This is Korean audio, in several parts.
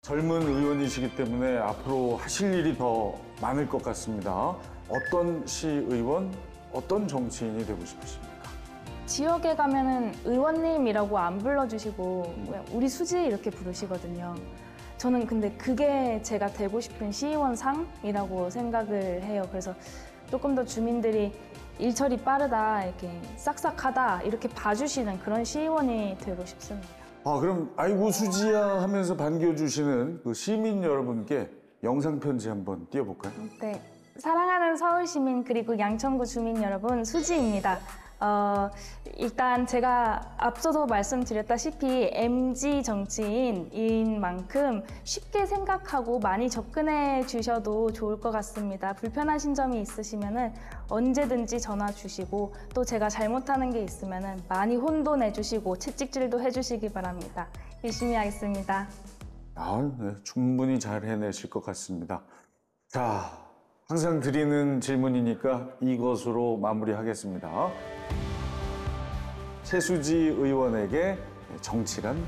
젊은 의원이시기 때문에 앞으로 하실 일이 더 많을 것 같습니다. 어떤 시의원, 어떤 정치인이 되고 싶으십니까? 지역에 가면은 의원님이라고 안 불러주시고 그냥 우리 수지 이렇게 부르시거든요. 저는 근데 그게 제가 되고 싶은 시의원 상이라고 생각을 해요. 그래서 조금 더 주민들이 일처리 빠르다, 이렇게 싹싹하다 이렇게 봐주시는 그런 시의원이 되고 싶습니다. 그럼 아이고 수지야 하면서 반겨주시는 그 시민 여러분께 영상 편지 한번 띄워볼까요? 네, 사랑하는 서울시민 그리고 양천구 주민 여러분, 수지입니다. 일단 제가 앞서도 말씀드렸다시피 MZ 정치인인 만큼 쉽게 생각하고 많이 접근해 주셔도 좋을 것 같습니다. 불편하신 점이 있으시면 언제든지 전화 주시고 또 제가 잘못하는 게 있으면 많이 혼돈해 주시고 채찍질도 해주시기 바랍니다. 열심히 하겠습니다. 네, 충분히 잘 해내실 것 같습니다. 자, 항상 드리는 질문이니까 이것으로 마무리하겠습니다. 최수지 의원에게 정치란?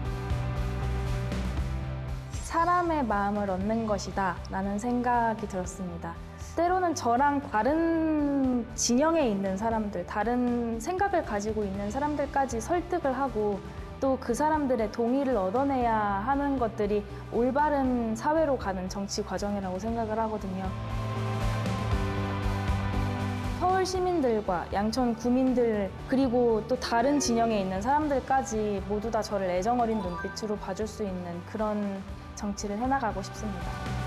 사람의 마음을 얻는 것이다 라는 생각이 들었습니다. 때로는 저랑 다른 진영에 있는 사람들, 다른 생각을 가지고 있는 사람들까지 설득을 하고 또 그 사람들의 동의를 얻어내야 하는 것들이 올바른 사회로 가는 정치 과정이라고 생각을 하거든요. 서울 시민들과 양천 구민들 그리고 또 다른 진영에 있는 사람들까지 모두 다 저를 애정어린 눈빛으로 봐줄 수 있는 그런 정치를 해나가고 싶습니다.